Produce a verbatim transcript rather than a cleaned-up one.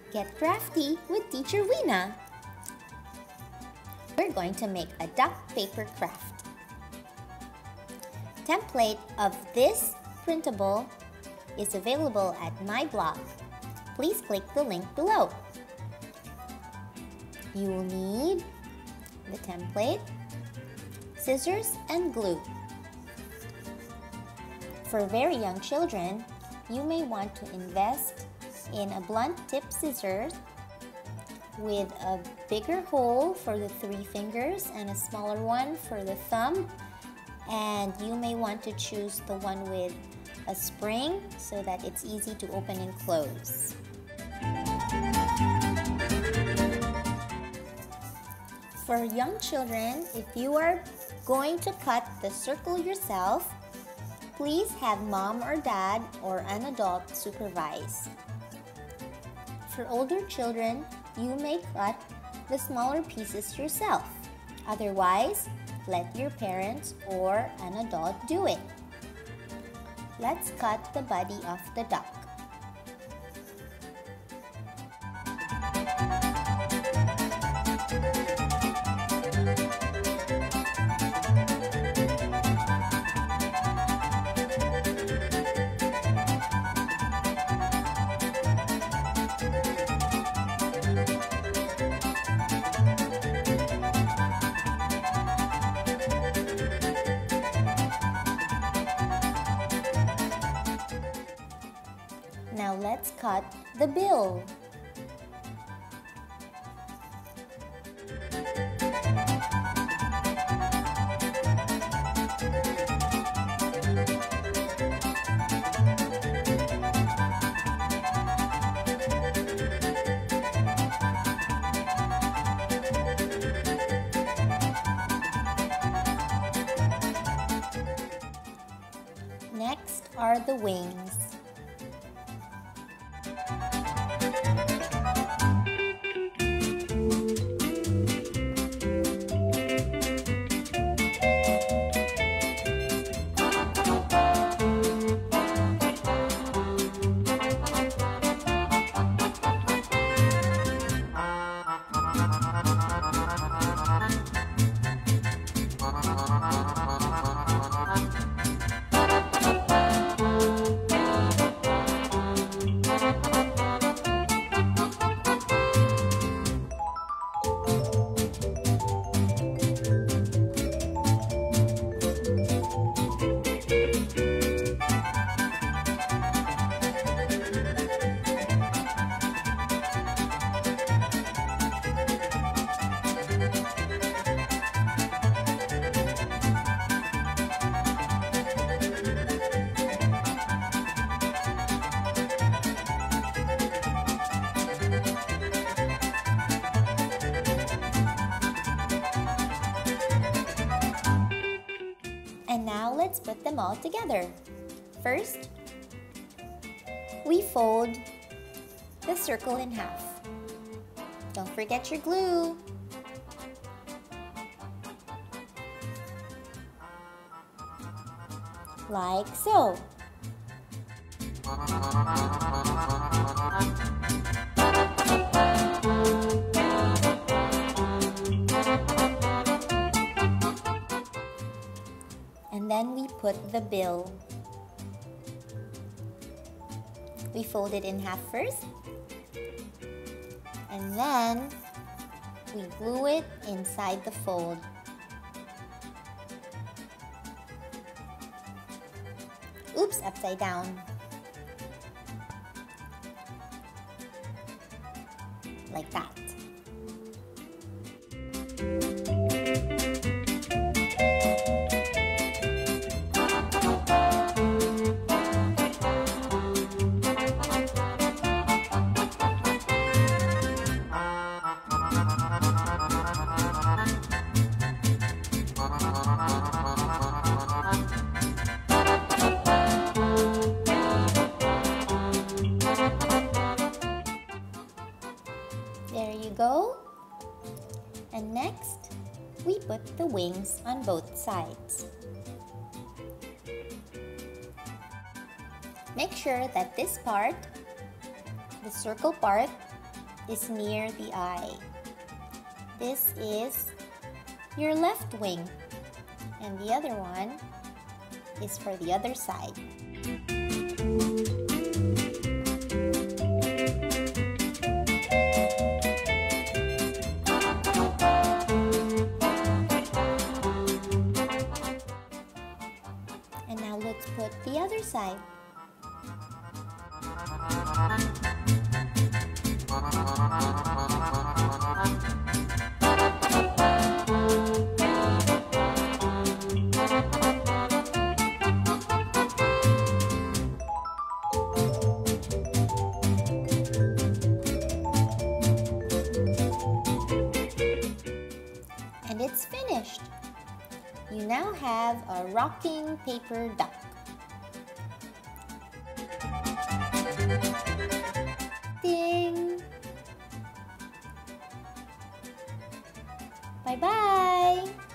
Get crafty with Teacher Weena! We're going to make a duck paper craft. Template of this printable is available at my blog. Please click the link below. You will need the template, scissors, and glue. For very young children, you may want to invest in a blunt tip scissors with a bigger hole for the three fingers and a smaller one for the thumb. And you may want to choose the one with a spring so that it's easy to open and close. For young children, if you are going to cut the circle yourself, please have mom or dad or an adult supervise. For older children, you may cut the smaller pieces yourself. Otherwise, let your parents or an adult do it. Let's cut the body of the duck. Now let's cut the bill. Next are the wings. And now let's put them all together. First, we fold the circle in half. Don't forget your glue. Like so. And then we put the bill. We fold it in half first, and then we glue it inside the fold. Oops, upside down. Like that. There you go. And next, we put the wings on both sides. Make sure that this part, the circle part, is near the eye. This is your left wing, and the other one is for the other side. And now let's put the other side. And it's finished. You now have a rocking paper duck. Ding! Bye-bye!